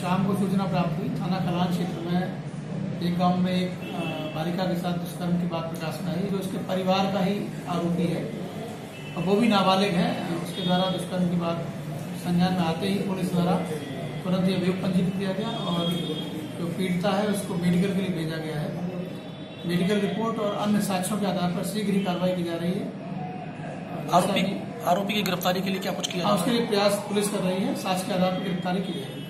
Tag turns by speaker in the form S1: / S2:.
S1: शाम को सूचना प्राप्त हुई। थाना कलान क्षेत्र में एक गांव में एक बालिका के साथ दुष्कर्म की बात प्रकाश में आई, जो उसके परिवार का ही आरोपी है और वो भी नाबालिग है। उसके द्वारा दुष्कर्म की बात संज्ञान में आते ही पुलिस द्वारा तुरंत ही अभियोग पंजीकृत किया गया और जो पीड़िता है उसको मेडिकल के लिए भेजा गया है। मेडिकल रिपोर्ट और अन्य साक्ष्यों के आधार पर शीघ्र ही कार्रवाई की जा रही है।
S2: आरोपी की गिरफ्तारी के लिए क्या कुछ किया?
S1: उसके लिए प्रयास पुलिस कर रही है। साक्ष्य के आधार पर गिरफ्तारी की जाएगी।